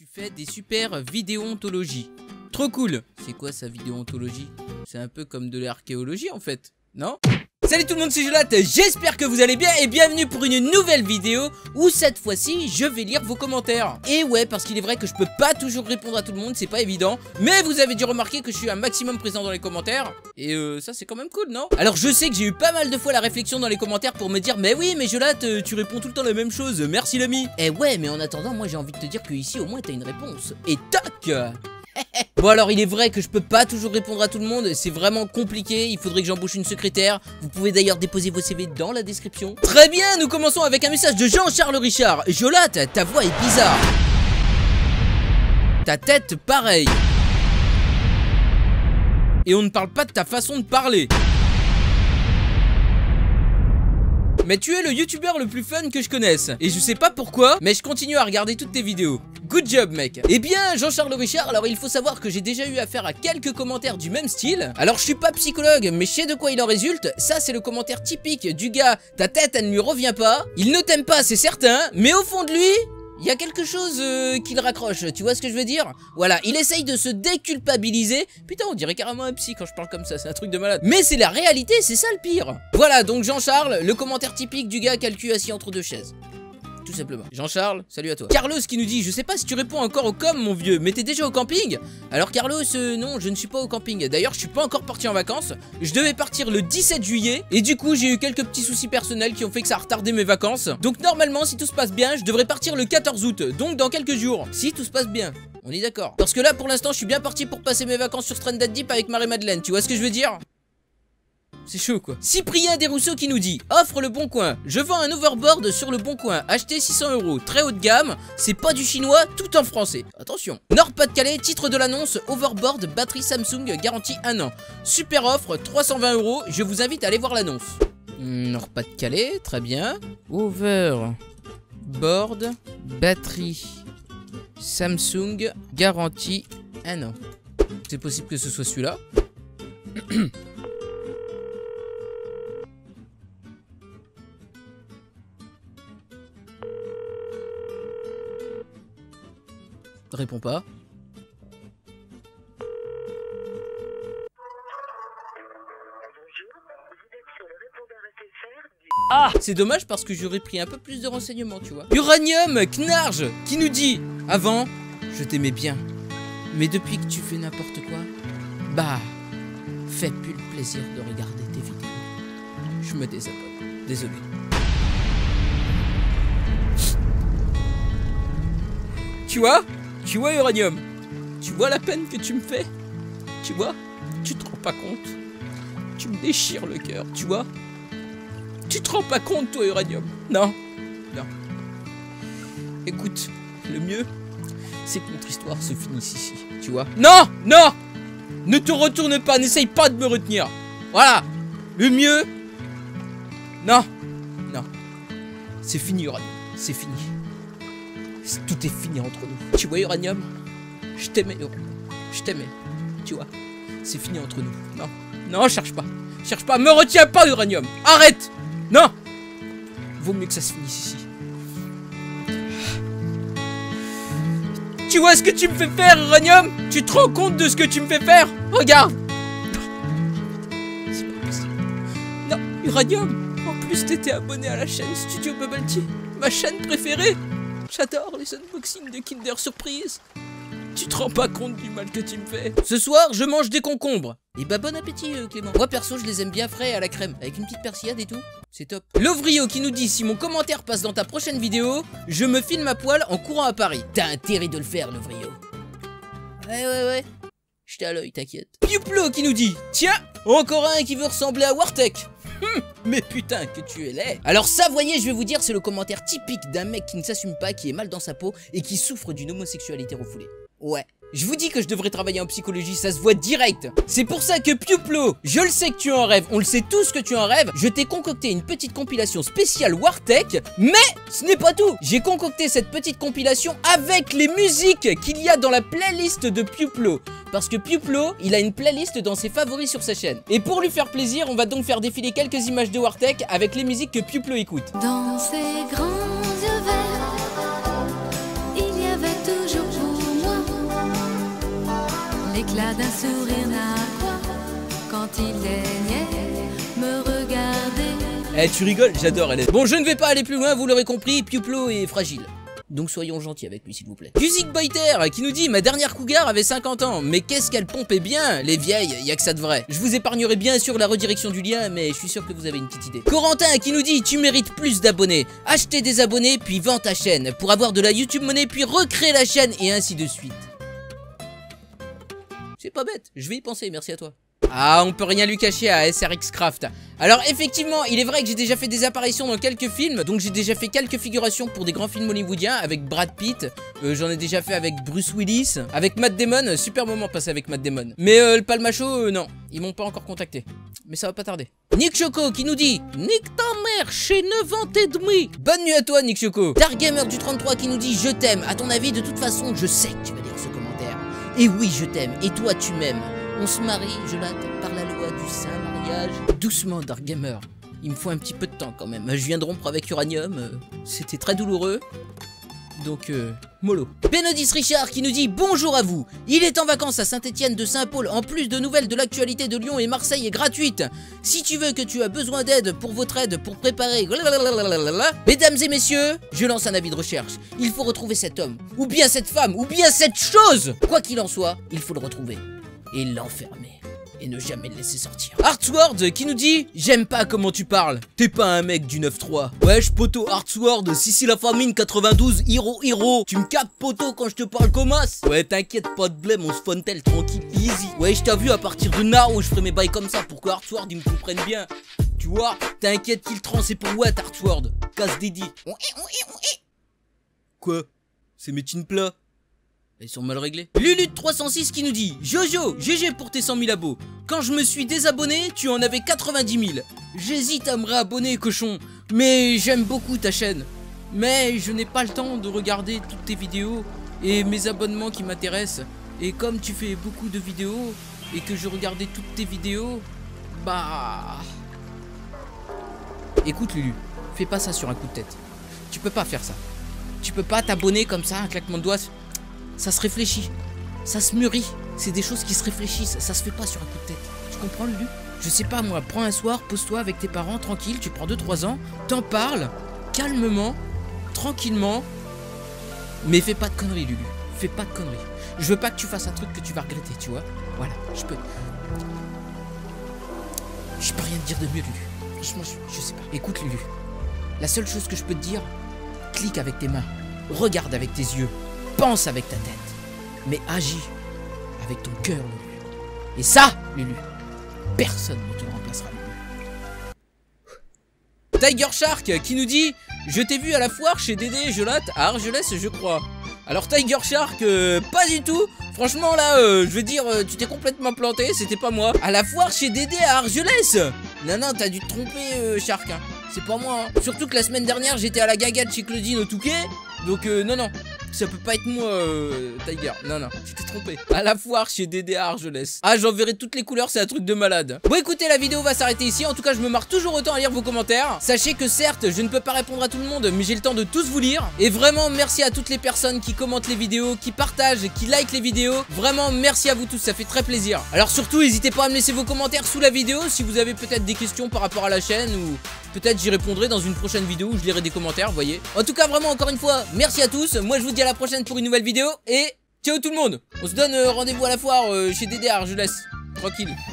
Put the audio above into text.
Tu fais des super vidéontologies. Trop cool. C'est quoi ça, vidéontologie? C'est un peu comme de l'archéologie en fait, non? Salut tout le monde, c'est Jolat, j'espère que vous allez bien et bienvenue pour une nouvelle vidéo où cette fois-ci je vais lire vos commentaires. Et ouais, parce qu'il est vrai que je peux pas toujours répondre à tout le monde, c'est pas évident, mais vous avez dû remarquer que je suis un maximum présent dans les commentaires et ça c'est quand même cool, non? Alors je sais que j'ai eu pas mal de fois la réflexion dans les commentaires pour me dire mais oui mais Jolat, tu réponds tout le temps la même chose, merci l'ami. Eh ouais, mais en attendant moi j'ai envie de te dire que ici au moins t'as une réponse. Et toc. Bon alors il est vrai que je peux pas toujours répondre à tout le monde, c'est vraiment compliqué, il faudrait que j'embauche une secrétaire. Vous pouvez d'ailleurs déposer vos CV dans la description. Très bien, nous commençons avec un message de Jean-Charles Richard. Jolat, ta voix est bizarre. Ta tête pareil. Et on ne parle pas de ta façon de parler. Mais tu es le youtubeur le plus fun que je connaisse. Et je sais pas pourquoi, mais je continue à regarder toutes tes vidéos. Good job mec. Eh bien Jean-Charles Richard, alors il faut savoir que j'ai déjà eu affaire à quelques commentaires du même style. Alors je suis pas psychologue, mais je sais de quoi il en résulte. Ça c'est le commentaire typique du gars, ta tête elle ne lui revient pas. Il ne t'aime pas c'est certain, mais au fond de lui il y a quelque chose qui le raccroche, tu vois ce que je veux dire? Voilà, il essaye de se déculpabiliser. Putain, on dirait carrément un psy quand je parle comme ça, c'est un truc de malade. Mais c'est la réalité, c'est ça le pire. Voilà, donc Jean-Charles, le commentaire typique du gars qui a le cul assis entre deux chaises. Tout simplement. Jean-Charles, salut à toi. Carlos qui nous dit, je sais pas si tu réponds encore au com mon vieux, mais t'es déjà au camping? Alors Carlos, non, je ne suis pas au camping. D'ailleurs, je suis pas encore parti en vacances. Je devais partir le 17 juillet. Et du coup, j'ai eu quelques petits soucis personnels qui ont fait que ça a retardé mes vacances. Donc normalement, si tout se passe bien, je devrais partir le 14 août. Donc dans quelques jours. Si tout se passe bien. On est d'accord. Parce que là, pour l'instant, je suis bien parti pour passer mes vacances sur Stranded Deep avec Marie-Madeleine. Tu vois ce que je veux dire? C'est chaud quoi. Cyprien Desrousseaux qui nous dit, offre le bon coin. Je vends un overboard sur le bon coin. Acheté 600 €. Très haut de gamme. C'est pas du chinois, tout en français. Attention. Nord-Pas-de-Calais, titre de l'annonce. Overboard, batterie Samsung, garantie 1 an. Super offre, 320 €. Je vous invite à aller voir l'annonce. Nord-Pas-de-Calais, très bien. Overboard, batterie Samsung, garantie 1 an. C'est possible que ce soit celui-là. Réponds pas. Ah, c'est dommage parce que j'aurais pris un peu plus de renseignements, tu vois. Uranium Knarge qui nous dit, avant, je t'aimais bien, mais depuis que tu fais n'importe quoi, bah, fais plus le plaisir de regarder tes vidéos. Je me désabonne. Désolé. Tu vois, Uranium, tu vois la peine que tu me fais? Tu vois? Tu te rends pas compte? Tu me déchires le cœur, tu vois? Tu te rends pas compte, toi, Uranium? Non. Non. Écoute, le mieux, c'est que notre histoire se finisse ici, tu vois? Non! Non! Ne te retourne pas, n'essaye pas de me retenir. Voilà. Le mieux... Non. Non. C'est fini, Uranium. C'est fini. Tout est fini entre nous. Tu vois, Uranium? Je t'aimais, Uranium. Je t'aimais. Tu vois? C'est fini entre nous. Non. Non, cherche pas. Cherche pas. Me retiens pas, Uranium. Arrête! Non! Vaut mieux que ça se finisse ici. Tu vois ce que tu me fais faire, Uranium? Tu te rends compte de ce que tu me fais faire? Regarde! C'est pas possible. Non, Uranium. En plus, t'étais abonné à la chaîne Studio Bubble Tea. Ma chaîne préférée. J'adore les unboxings de Kinder Surprise. Tu te rends pas compte du mal que tu me fais. Ce soir, je mange des concombres. Et bah bon appétit, Clément. Moi, perso, je les aime bien frais à la crème, avec une petite persillade et tout. C'est top. Lovrio qui nous dit, si mon commentaire passe dans ta prochaine vidéo, je me filme à poil en courant à Paris. T'as intérêt de le faire, Lovrio. Ouais. J'étais à l'œil, t'inquiète. Piuplo qui nous dit, tiens, encore un qui veut ressembler à Wartek. Mais putain que tu es laid. Alors ça, voyez, je vais vous dire, c'est le commentaire typique d'un mec qui ne s'assume pas, qui est mal dans sa peau et qui souffre d'une homosexualité refoulée. Ouais. Je vous dis que je devrais travailler en psychologie, ça se voit direct. C'est pour ça que Piuplo, je le sais que tu en rêves, on le sait tous que tu en rêves. Je t'ai concocté une petite compilation spéciale Wartek, mais ce n'est pas tout. J'ai concocté cette petite compilation avec les musiques qu'il y a dans la playlist de Piuplo. Parce que Piuplo, il a une playlist dans ses favoris sur sa chaîne. Et pour lui faire plaisir, on va donc faire défiler quelques images de Wartek avec les musiques que Piuplo écoute. Dans ses grands yeux verts, il y avait toujours vous. l'éclat d'un sourire narquois quand il daignait me regarder. Eh, tu rigoles, j'adore, elle est... Bon, je ne vais pas aller plus loin, vous l'aurez compris, Piuplo est fragile. Donc soyons gentils avec lui, s'il vous plaît. Music Biter qui nous dit: ma dernière cougar avait 50 ans, mais qu'est-ce qu'elle pompait bien. Les vieilles, y a que ça de vrai. Je vous épargnerai bien sûr la redirection du lien, mais je suis sûr que vous avez une petite idée. Corentin qui nous dit: tu mérites plus d'abonnés. Achetez des abonnés, puis vends ta chaîne, pour avoir de la YouTube monnaie, puis recréer la chaîne, et ainsi de suite. C'est pas bête, je vais y penser, merci à toi. Ah, on peut rien lui cacher à SRX Craft. Alors effectivement, il est vrai que j'ai déjà fait des apparitions dans quelques films. Donc j'ai déjà fait quelques figurations pour des grands films hollywoodiens avec Brad Pitt. J'en ai déjà fait avec Bruce Willis, avec Matt Damon. Super moment passé avec Matt Damon. Mais le Palmacho, non, ils m'ont pas encore contacté. Mais ça va pas tarder. Nick Choco qui nous dit: nique ta mère chez 9 ans et demi. Bonne nuit à toi Nick Choco. Dark Gamer du 33 qui nous dit: je t'aime. À ton avis, de toute façon, je sais que tu vas lire ce commentaire. Et oui, je t'aime. Et toi, tu m'aimes. On se marie, Jonathan, par la loi du saint mariage. Doucement, Dark Gamer. Il me faut un petit peu de temps quand même. Je viens de rompre avec Uranium. C'était très douloureux. Donc, mollo. Benodis Richard qui nous dit: bonjour à vous. Il est en vacances à Saint-Étienne de Saint-Paul. En plus de nouvelles de l'actualité de Lyon et Marseille est gratuite. Si tu veux que tu as besoin d'aide pour votre aide pour préparer... Mesdames et messieurs, je lance un avis de recherche. Il faut retrouver cet homme, ou bien cette femme, ou bien cette chose. Quoi qu'il en soit, il faut le retrouver. Et l'enfermer. Et ne jamais le laisser sortir. Artsword qui nous dit: j'aime pas comment tu parles. T'es pas un mec du 9-3. Wesh poto Artsword, si la famine 92, hero. Tu me captes poto quand je te parle comme as. Ouais t'inquiète, pas de blême, on se fontel tranquille, easy. Ouais je t'ai vu à partir de now, je ferai mes bails comme ça pour que Artsword il me comprenne bien. Tu vois, t'inquiète qu'il trans c'est pour what Artsword. Casse dédi. Quoi? C'est mes chin plats. Ils sont mal réglés. Lulut306 qui nous dit: Jojo, GG pour tes 100 000 abos. Quand je me suis désabonné, tu en avais 90 000. J'hésite à me réabonner, cochon. Mais j'aime beaucoup ta chaîne. Mais je n'ai pas le temps de regarder toutes tes vidéos et mes abonnements qui m'intéressent. Et comme tu fais beaucoup de vidéos et que je regardais toutes tes vidéos, bah... Écoute Lulu, fais pas ça sur un coup de tête. Tu peux pas faire ça. Tu peux pas t'abonner comme ça, un claquement de doigts. Ça se réfléchit, ça se mûrit, c'est des choses qui se réfléchissent, ça se fait pas sur un coup de tête. Tu comprends Lulu? Je sais pas moi, prends un soir, pose-toi avec tes parents, tranquille, tu prends 2-3 ans, t'en parles, calmement, tranquillement, mais fais pas de conneries Lulu, fais pas de conneries. Je veux pas que tu fasses un truc que tu vas regretter, tu vois. Voilà, je peux rien te dire de mieux Lulu. Franchement, je sais pas. Écoute Lulu, la seule chose que je peux te dire, clique avec tes mains, regarde avec tes yeux. Pense avec ta tête, mais agis avec ton cœur, Lulu. Et ça, Lulu, personne ne te remplacera, Lulu. Tiger Shark qui nous dit: je t'ai vu à la foire chez Dédé et Jolat à Argelès, je crois. Alors Tiger Shark, pas du tout. Franchement là, je veux dire, tu t'es complètement planté, c'était pas moi. À la foire chez Dédé à Argelès. Non, t'as dû te tromper, Shark. Hein. C'est pas moi. Hein. Surtout que la semaine dernière, j'étais à la gaga de chez Claudine au Touquet. Donc non. Ça peut pas être moi, Tiger. Non, tu t'es trompé. À la foire chez Dédé à Argelès. Ah, j'en verrai toutes les couleurs, c'est un truc de malade. Bon, écoutez, la vidéo va s'arrêter ici. En tout cas, je me marre toujours autant à lire vos commentaires. Sachez que certes, je ne peux pas répondre à tout le monde, mais j'ai le temps de tous vous lire. Et vraiment, merci à toutes les personnes qui commentent les vidéos, qui partagent, qui likent les vidéos. Vraiment, merci à vous tous, ça fait très plaisir. Alors surtout, n'hésitez pas à me laisser vos commentaires sous la vidéo si vous avez peut-être des questions par rapport à la chaîne ou... Peut-être j'y répondrai dans une prochaine vidéo où je lirai des commentaires, vous voyez. En tout cas, vraiment, encore une fois, merci à tous. Moi, je vous dis à la prochaine pour une nouvelle vidéo. Et ciao tout le monde. On se donne rendez-vous à la foire chez Dédé à Argelès. Tranquille.